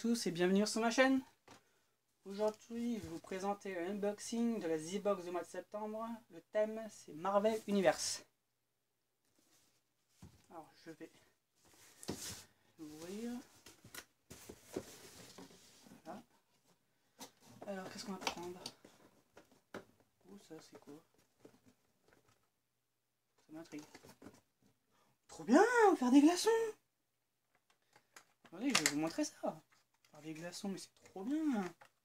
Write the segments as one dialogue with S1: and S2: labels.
S1: tous et bienvenue sur ma chaîne. Aujourd'hui, je vais vous présenter un unboxing de la Z-Box du mois de septembre. Le thème, c'est Marvel Universe. Alors, je vais l'ouvrir. Voilà. Alors, qu'est-ce qu'on va prendre? Ouh, ça, c'est quoi? Ça m'intrigue. Trop bien, faire des glaçons! Attendez, je vais vous montrer ça. Faire des glaçons, mais c'est trop bien!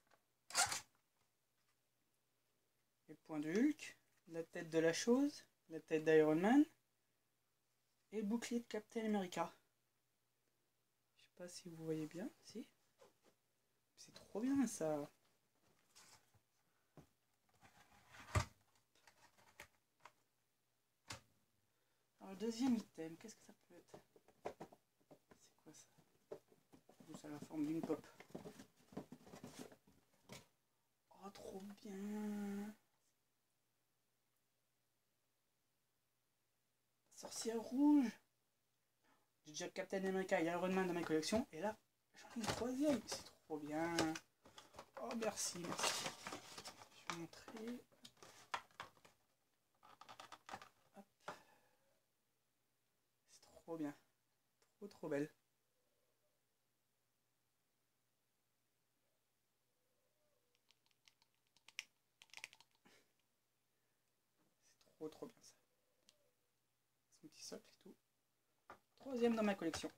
S1: Les points de Hulk, la tête de la chose, la tête d'Iron Man et le bouclier de Captain America. Je sais pas si vous voyez bien, si. C'est trop bien ça. Alors le deuxième item, qu'est-ce que ça peut être? C'est quoi ça? Ça a la forme d'une pop. Oh trop bien. Sorcière rouge. J'ai déjà Captain America et Iron Man dans ma collection. Et là, j'en ai une troisième. C'est trop bien. Oh merci, merci. Je vais montrer. Hop. C'est trop bien. Trop belle. C'est trop bien ça. Son petit socle et tout. Troisième dans ma collection.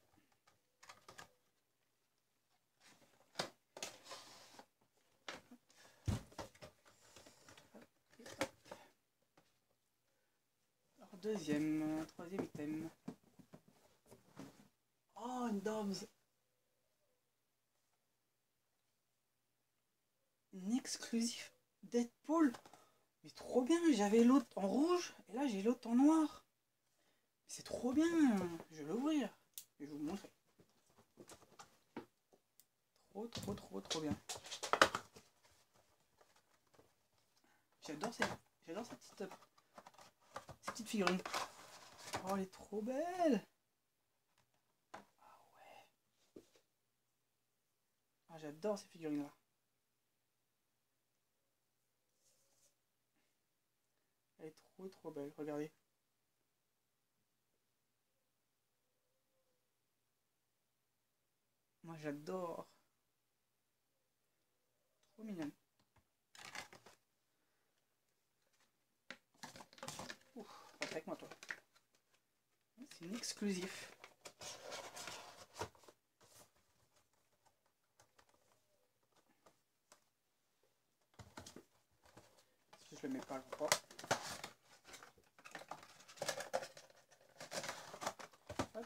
S1: Alors deuxième, troisième item. Oh une Dobbs. Une exclusive Deadpool. Mais trop bien, j'avais l'autre en rouge et là j'ai l'autre en noir. C'est trop bien, je vais l'ouvrir. Je vais vous montrer. Trop bien. J'adore cette petite figurine. Oh, elle est trop belle. Ah ouais. Ah, j'adore ces figurines là. Elle est trop belle, regardez. Moi j'adore. Trop mignonne. Ouf, rentre avec moi toi. C'est une exclusif. Si je le mets pas, je vois pas. Hop.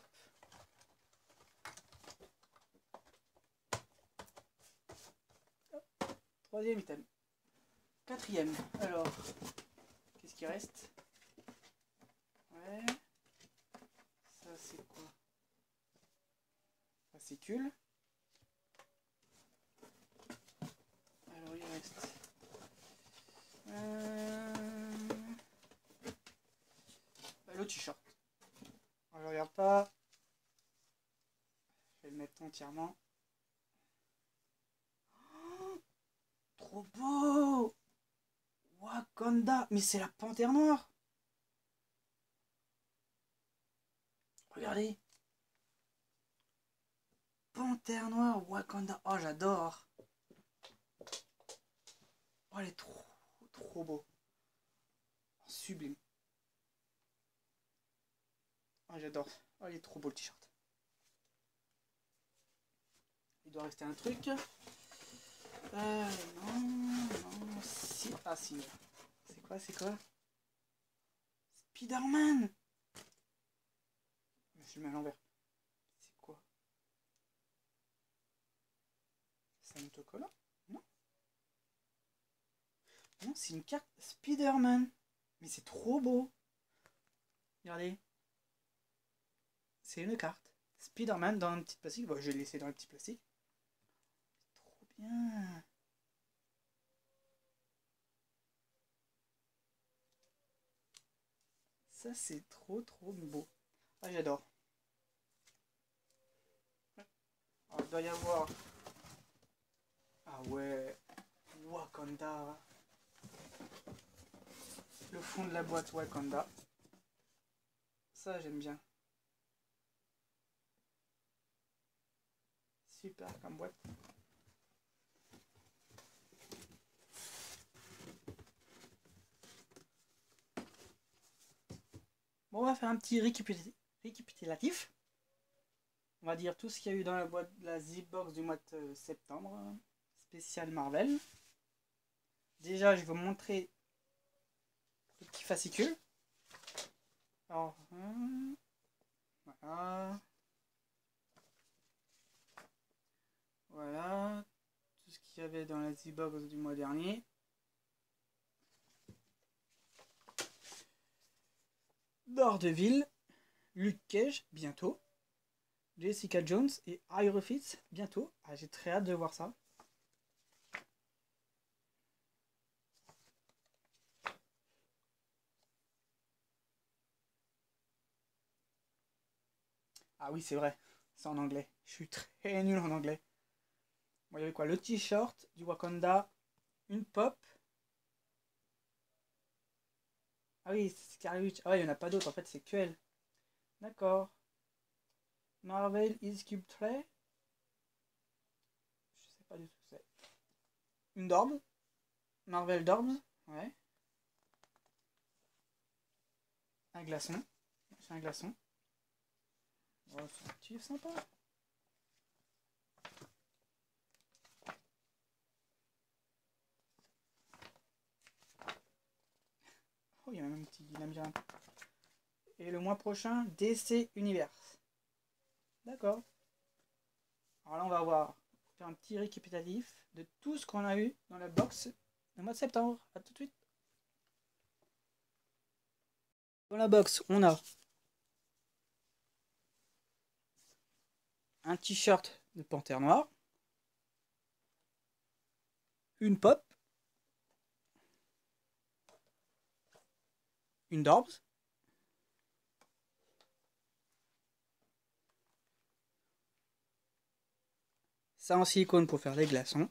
S1: Hop. Troisième item. Quatrième. Alors, qu'est-ce qui reste? Ouais. Ça c'est quoi? Fascicule. Alors il reste le t-shirt. Je regarde pas. Je vais le mettre entièrement. Oh, trop beau! Wakanda! Mais c'est la panthère noire! Regardez! Panthère noire, Wakanda! Oh, j'adore! Oh, elle est trop beau! Sublime! Oh, j'adore! Oh, il est trop beau le t-shirt! Il doit rester un truc. Non, si. Ah, si. C'est quoi? Spider-Man! Je le mets à l'envers. C'est quoi? C'est un autocollant? Non? Non, c'est une carte Spider-Man. Mais c'est trop beau. Regardez. C'est une carte. Spider-Man dans un petit plastique. Bon, je vais laisser dans le petit plastique. Trop bien. Ça, c'est trop beau. Ah, j'adore. Alors, il doit y avoir Ah ouais, Wakanda. Le fond de la boîte Wakanda. Ça, j'aime bien. Super comme boîte. Bon, on va faire un petit récapitulatif. On va dire tout ce qu'il y a eu dans la boîte de la Zipbox du mois de septembre. Spécial Marvel. Déjà, je vais vous montrer le petit fascicule. Alors, voilà. Voilà. Tout ce qu'il y avait dans la Zipbox du mois dernier. Daredevil, Luke Cage, bientôt. Jessica Jones et Iron Fist, bientôt. Ah, j'ai très hâte de voir ça. Ah oui, c'est vrai. C'est en anglais. Je suis très nul en anglais. Bon, il y avait quoi? Le t-shirt du Wakanda, une pop. Ah oui, c'est Scarlet Witch. Ah ouais, il n'y en a pas d'autres. En fait, c'est que elle. D'accord. Marvel is Sculptray. Je sais pas du tout ce que c'est. Une Dorb. Marvel Dorbs. Ouais. Un glaçon. C'est un glaçon. Oh, c'est un petit sympa. Oh, il y a même un petit labyrinthe. Et le mois prochain, DC Universe. D'accord. Alors là, on va faire un petit récapitulatif de tout ce qu'on a eu dans la box le mois de septembre. A tout de suite. Dans la box, on a un t-shirt de Panthère Noire, une pop, une Dorbs, ça en silicone pour faire les glaçons,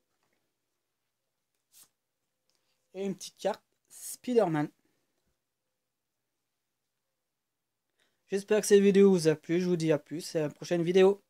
S1: et une petite carte Spider-Man. J'espère que cette vidéo vous a plu, je vous dis à plus, à la prochaine vidéo.